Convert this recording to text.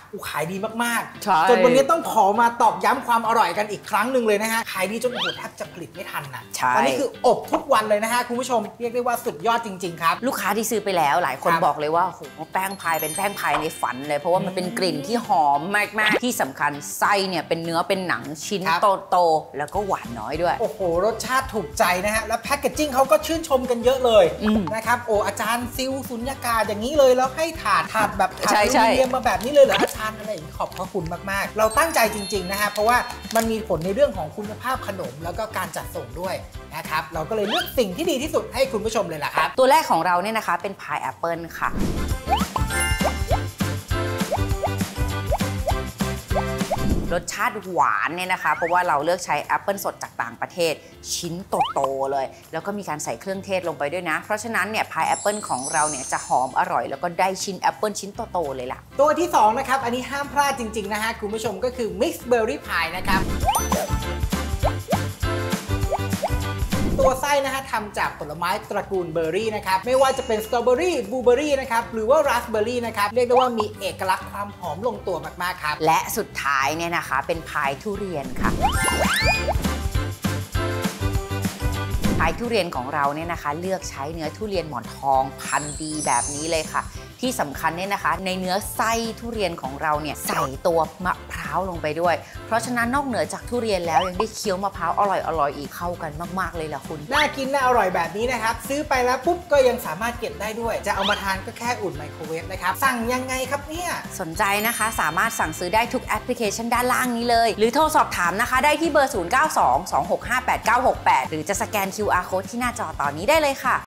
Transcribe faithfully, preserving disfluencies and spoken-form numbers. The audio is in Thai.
ขายดีมากๆจนวันนี้ต้องขอมาตอกย้ำความอร่อยกันอีกครั้งหนึ่งเลยนะฮะขายดีจนโอ้โหแทบจะผลิตไม่ทันนะตอนนี้คืออบทุกวันเลยนะฮะคุณผู้ชมเรียกได้ว่าสุดยอดจริงๆครับลูกค้าที่ซื้อไปแล้วหลายคนบอกเลยว่าโอ้โหแป้งพายเป็นแป้งพายในฝันเลยเพราะว่ามันเป็นกลิ่นที่หอมมากๆที่สำคัญไส้เนี่ยเป็นเนื้อเป็นหนังชิ้นโตๆแล้วก็หวานน้อยด้วยโอ้โหรสชาติถูกใจนะฮะแล้วแพคเกจจิ้งเขาก็ชื่นชมกันเยอะเลยนะครับโอ้อาจารย์ซิลสุญญากาศอย่างนี้เลยแล้วให้ถาดถาดแบบถาดอลูมิเนียมมาแบบนี้เลยเหรออาจารย์อะไรอย่างนี้ขอบพระคุณมากๆเราตั้งใจจริงๆนะฮะเพราะว่ามันมีผลในเรื่องของคุณภาพขนมแล้วก็การจัดส่งด้วยนะครับเราก็เลยเลือกสิ่งที่ดีที่สุดให้คุณผู้ชมเลยล่ะครับตัวแรกของเราเนี่ยนะคะเป็นพายแอปเปิลค่ะรสชาติหวานเนี่ยนะคะเพราะว่าเราเลือกใช้แอปเปิลสดจากต่างประเทศชิ้นโตๆเลยแล้วก็มีการใส่เครื่องเทศลงไปด้วยนะเพราะฉะนั้นเนี่ยพายแอปเปิลของเราเนี่ยจะหอมอร่อยแล้วก็ได้ชิ้นแอปเปิลชิ้นโตๆเลยล่ะตัวที่สองนะครับอันนี้ห้ามพลาดจริงๆนะฮะคุณผู้ชมก็คือ Mixed Berry Pie นะครับตัวไส้นะฮะทำจากผลไม้ตระกูลเบอร์รี่นะครับไม่ว่าจะเป็นสตรอเบอรี่บลูเบอรี่นะครับหรือว่าราสเบอร์รี่นะครับเรียกได้ว่ามีเอกลักษณ์ความหอมลงตัวมากๆครับและสุดท้ายเนี่ยนะคะเป็นพายทุเรียนค่ะพายทุเรียนของเราเนี่ยนะคะเลือกใช้เนื้อทุเรียนหมอนทองพันธุ์ดีแบบนี้เลยค่ะที่สำคัญเนี่ยนะคะในเนื้อไส้ทุเรียนของเราเนี่ยใส่ตัวมะพร้าวลงไปด้วยเพราะฉะนั้นนอกเหนือจากทุเรียนแล้วยังได้เคี้ยวมะพร้าวอร่อยๆอีกเข้ากันมากๆเลยล่ะคุณน่ากินน่าอร่อยแบบนี้นะครับซื้อไปแล้วปุ๊บก็ยังสามารถเก็บได้ด้วยจะเอามาทานก็แค่อุ่นไมโครเวฟนะครับสั่งยังไงครับเนี่ยสนใจนะคะสามารถสั่งซื้อได้ทุกแอปพลิเคชันด้านล่างนี้เลยหรือโทรสอบถามนะคะได้ที่เบอร์ศูนย์ เก้า สอง สอง หก ห้า แปด เก้า หก แปดหรือจะสแกน คิว อาร์ Code ที่หน้าจอตอนนี้ได้เลยค่ะ